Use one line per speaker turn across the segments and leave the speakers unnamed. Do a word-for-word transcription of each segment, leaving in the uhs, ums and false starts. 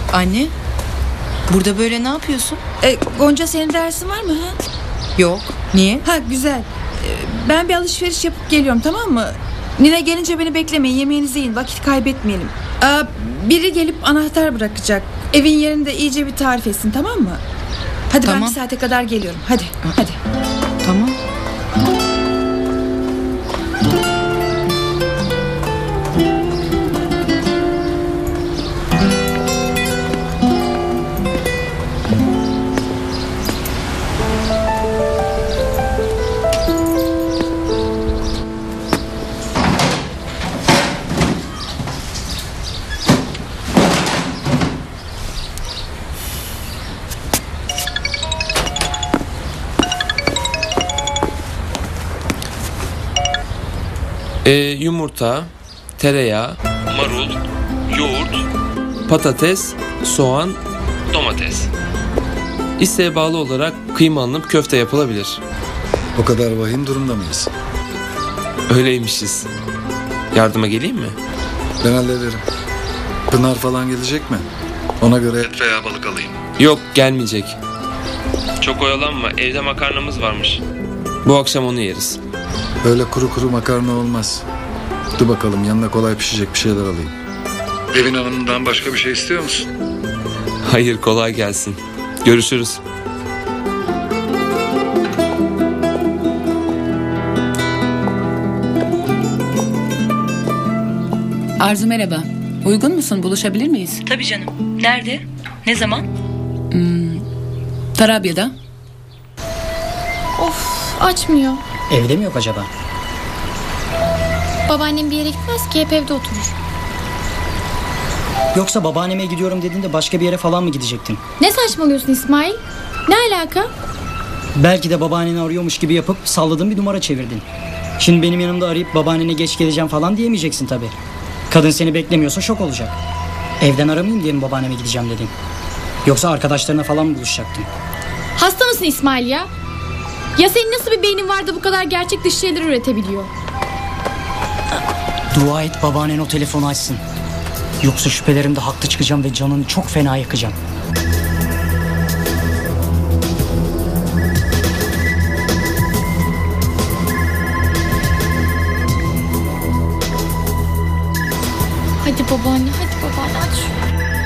Anne, burada böyle ne yapıyorsun?
E, Gonca, senin dersin var mı? Ha?
Yok, niye?
Ha, güzel. E, ben bir alışveriş yapıp geliyorum, tamam mı? Nine gelince beni beklemeyin, yemeğinizi yiyin, vakit kaybetmeyelim. Aa, biri gelip anahtar bırakacak. Evin yerini de iyice bir tarif etsin, tamam mı? Hadi
Tamam.
Ben bir saate kadar geliyorum. Hadi, hadi.
Tamam.
Ee, yumurta, tereyağı, marul, yoğurt, patates, soğan, domates. İsteğe bağlı olarak kıyma alınıp köfte yapılabilir.
O kadar vahim durumda mıyız?
Öyleymişiz. Yardıma geleyim mi?
Ben hallederim. Pınar falan gelecek mi? Ona göre et veya balık alayım.
Yok, gelmeyecek. Çok oyalanma, evde makarnamız varmış. Bu akşam onu yeriz.
Öyle kuru kuru makarna olmaz. Dur bakalım, yanına kolay pişecek bir şeyler alayım. Evin hanımından başka bir şey istiyor musun?
Hayır, kolay gelsin. Görüşürüz.
Arzu, merhaba. Uygun musun? Buluşabilir miyiz?
Tabii canım. Nerede? Ne zaman?
Hmm, Tarabya'da.
Of, açmıyor.
Evde mi yok acaba?
Babaannem bir yere gitmez ki, hep evde oturur.
Yoksa babaanneme gidiyorum dediğinde başka bir yere falan mı gidecektin?
Ne saçmalıyorsun İsmail? Ne alaka?
Belki de babaanneni arıyormuş gibi yapıp salladığın bir numara çevirdin. Şimdi benim yanımda arayıp babaannene geç geleceğim falan diyemeyeceksin tabii. Kadın seni beklemiyorsa şok olacak. Evden aramayayım diye mi babaanneme gideceğim dedin? Yoksa arkadaşlarına falan mı buluşacaktın?
Hasta mısın İsmail ya? Ya senin nasıl bir beynin var da bu kadar gerçek dışı şeyler üretebiliyor?
Dua et babaannen o telefonu açsın. Yoksa şüphelerimde haklı çıkacağım ve canını çok fena yakacağım.
Hadi babaanne, hadi babaanne, aç şunu.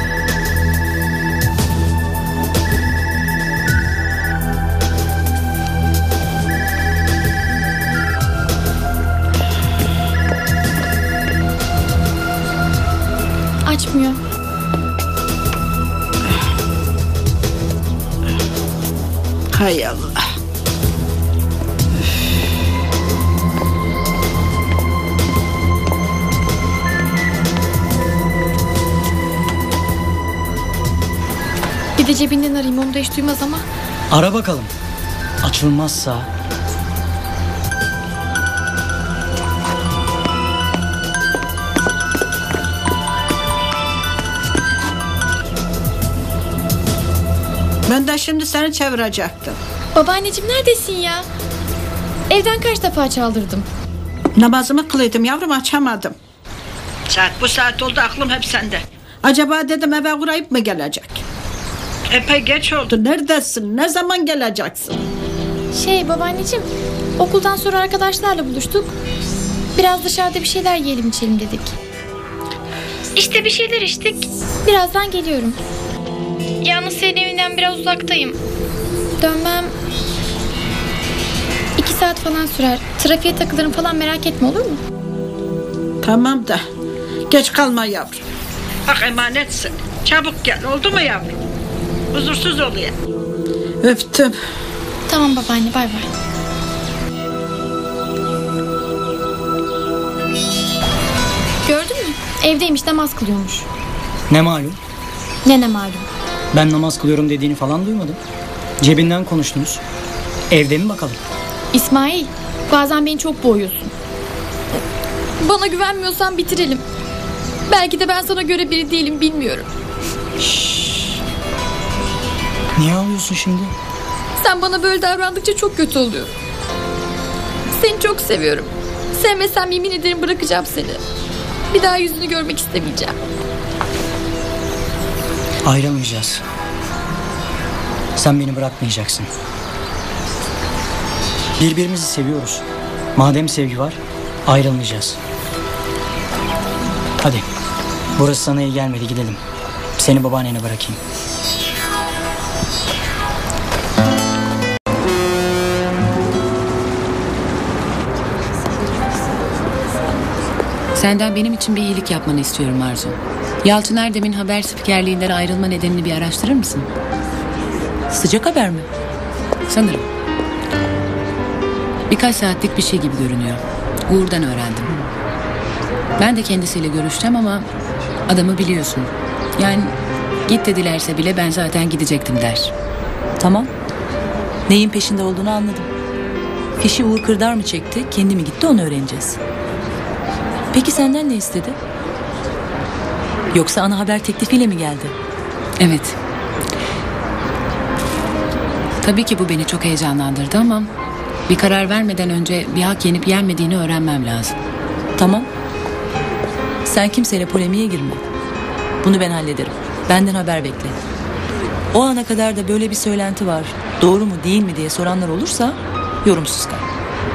Açmıyor.
Hay Allah.
Bir de cebinden arayayım, onu da hiç duymaz ama.
Ara bakalım. Açılmazsa...
Ben de şimdi seni çevirecektim.
Babaanneciğim, neredesin ya? Evden kaç defa çaldırdım.
Namazımı kılıyordum yavrum, açamadım. Saat bu saat oldu, aklım hep sende. Acaba dedim eve uğrayıp mı gelecek? Epey geç oldu. Neredesin? Ne zaman geleceksin?
Şey babaanneciğim, okuldan sonra arkadaşlarla buluştuk. Biraz dışarıda bir şeyler yiyelim içelim dedik. İşte bir şeyler içtik. Birazdan geliyorum. Yalnız senin evinden biraz uzaktayım. Dönmem iki saat falan sürer. Trafiğe takılırım falan, merak etme, olur mu?
Tamam da geç kalma yavrum. Bak emanetsin. Çabuk gel, oldu mu yavrum? Huzursuz oluyor. Öptüm.
Tamam babaanne, bay bay. Gördün mü? Evdeymiş, namaz kılıyormuş.
Ne malum?
Ne ne malum?
Ben namaz kılıyorum dediğini falan duymadım. Cebinden konuştunuz. Evde mi bakalım?
İsmail, bazen beni çok boğuyorsun. Bana güvenmiyorsan bitirelim. Belki de ben sana göre biri değilim, bilmiyorum.
Şşş. Niye ağlıyorsun şimdi?
Sen bana böyle davrandıkça çok kötü oluyorum. Seni çok seviyorum. Sevmesem yemin ederim bırakacağım seni. Bir daha yüzünü görmek istemeyeceğim.
Ayrılmayacağız. Sen beni bırakmayacaksın. Birbirimizi seviyoruz. Madem sevgi var, ayrılmayacağız. Hadi. Burası sana iyi gelmedi, gidelim. Seni babaannene bırakayım.
Senden benim için bir iyilik yapmanı istiyorum Arzu. Yalçın Erdem'in haber spikerliğinden ayrılma nedenini bir araştırır mısın?
Sıcak haber mi?
Sanırım. Birkaç saatlik bir şey gibi görünüyor. Uğur'dan öğrendim. Ben de kendisiyle görüşeceğim ama adamı biliyorsun. Yani git dedilerse bile ben zaten gidecektim der.
Tamam. Neyin peşinde olduğunu anladım. Fişi Uğur Kırdar mı çekti, kendi mi gitti onu öğreneceğiz. Peki senden ne istedi? Yoksa ana haber teklifiyle mi geldi?
Evet. Tabii ki bu beni çok heyecanlandırdı ama bir karar vermeden önce bir hak yenip yenmediğini öğrenmem lazım.
Tamam. Sen kimseyle polemiğe girme. Bunu ben hallederim. Benden haber bekle. O ana kadar da böyle bir söylenti var, doğru mu değil mi diye soranlar olursa yorumsuz kal.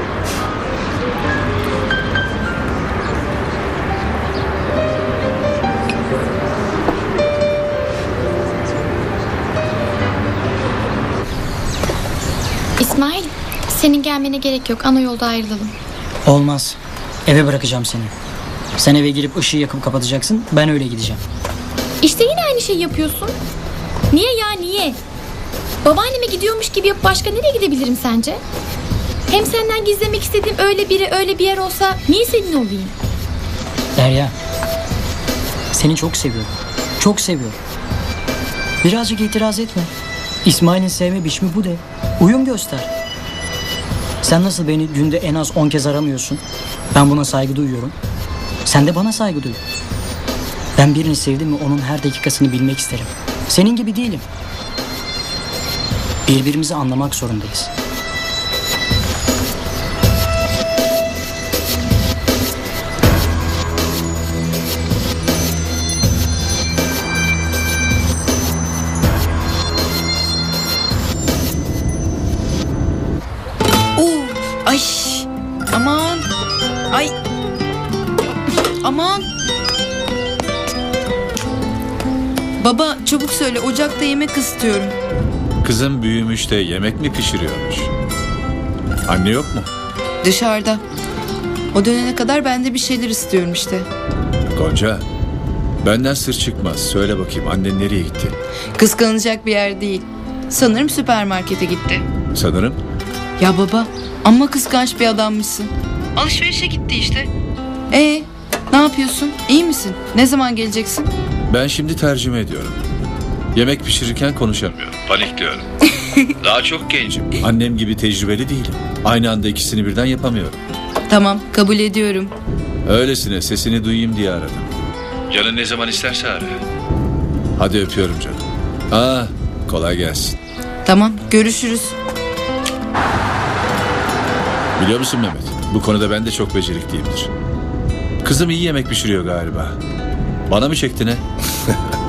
İsmail, senin gelmene gerek yok. Ana yolda ayrılalım.
Olmaz. Eve bırakacağım seni. Sen eve girip ışığı yakıp kapatacaksın. Ben öyle gideceğim.
İşte yine aynı şeyi yapıyorsun. Niye ya niye? Babaanneme gidiyormuş gibi yapıp başka nereye gidebilirim sence? Hem senden gizlemek istediğim öyle biri öyle bir yer olsa niye senin olayım?
Derya. Seni çok seviyorum. Çok seviyorum. Birazcık itiraz etme. İsmail'in sevme biçimi bu de. Uyum göster. Sen nasıl beni günde en az on kez aramıyorsun? Ben buna saygı duyuyorum. Sen de bana saygı duy. Ben birini sevdim mi onun her dakikasını bilmek isterim. Senin gibi değilim. Birbirimizi anlamak zorundayız.
Ay aman. Ay. Aman. Baba çabuk söyle, ocakta yemek ısıtıyorum.
Kızım büyümüş de yemek mi pişiriyormuş? Anne yok mu?
Dışarıda. O dönene kadar ben de bir şeyler istiyorum işte.
Gonca, benden sır çıkmaz. Söyle bakayım, annen nereye gitti?
Kıskanılacak bir yer değil. Sanırım süpermarkete gitti.
Sanırım.
Ya baba, amma kıskanç bir adammışsın. Alışverişe gitti işte. Ee, ne yapıyorsun? İyi misin? Ne zaman geleceksin?
Ben şimdi tercüme ediyorum. Yemek pişirirken konuşamıyorum. Panikliyorum. Daha çok gencim. Annem gibi tecrübeli değilim. Aynı anda ikisini birden yapamıyorum.
Tamam, kabul ediyorum.
Öylesine sesini duyayım diye aradım. Canın ne zaman isterse ara. Hadi öpüyorum canım. Aa, kolay gelsin.
Tamam, görüşürüz.
Biliyor musun Mehmet? Bu konuda ben de çok becerikliyimdir. Kızım iyi yemek pişiriyor galiba. Bana mı çekti ne?